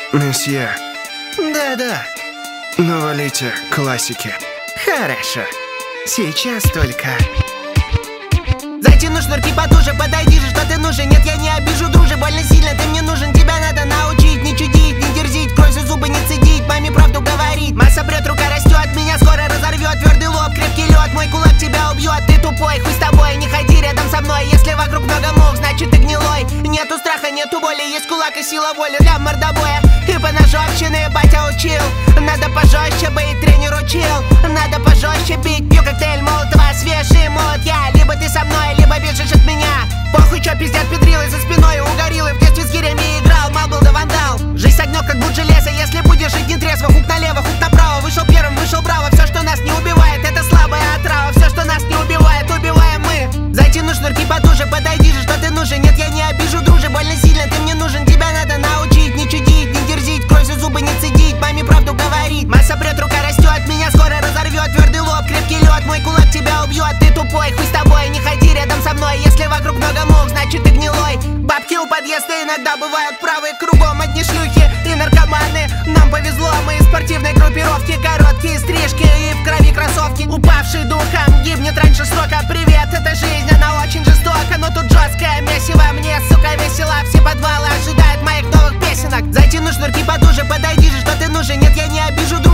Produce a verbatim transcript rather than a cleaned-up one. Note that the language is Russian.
месье. Да-да. Ну, валите классики. Хорошо. Сейчас только. Затяну шнурки потуже, подойди же, что ты нужен. Нет, я не обижу, друже, больно сильно ты мне нужен. Тебя надо научить, не чудить, не дерзить, кровь за зубы не цедить, маме правду говорить. Масса прет, рука растет, меня скоро разорвет. Твердый лоб, крепкий лед, мой кулак тебя убьет. Ты тупой, хуй с тобой, не ходи рядом со мной. Если вокруг много мух, значит ты гнилой. Нету страха, нету боли, есть кулак и сила воли для мордобоя. И поножовщины батя учил. Надо пожестче быть, тренер учил. Надо пожестче бить, пью коктейль молотого, свежий молот я. Либо ты со мной, либо бежишь от меня. Похуй, чё пиздят педрилы за спиной у гориллы. В детстве с гирями играл, мал был да вандал. Жизнь с огнём, как будь железо, если будешь жить не трезво. Хук налево, хук направо, вышел первым, вышел браво. Все, что нас не убивает, это слабая отрава. Все, что нас не убивает, убиваем мы. Затяну шнурки потуже, подойди же, что ты нужен. Нет, я не обижу, друже, больно сильно ты мне нужен. Тебя надо научить, не чудить, не дерзить, кровь за зубы не цедить, маме правду говорить. Масса прет, рука растет, меня скоро разорвет. Твердый лоб, крепкий лед, мой кулак тебя убьет. Ты тупой, хуй с тобой, не ходи рядом со мной. Если вокруг много мух, значит ты гнилой. Бабки у подъезда иногда бывают правы. Кругом одни шлюхи и наркоманы. Нам повезло, мы из спортивной группировки. Короткие стрижки и в крови кроссовки. Упавший духом гибнет раньше срока. Привет, это жизнь, она очень жестока. Но тут жесткое месиво, мне, сука, весело. Все подвалы ожидают моих новых песенок. Затяну шнурки потуже, подойди же, что ты нужен. Нет, я не обижу.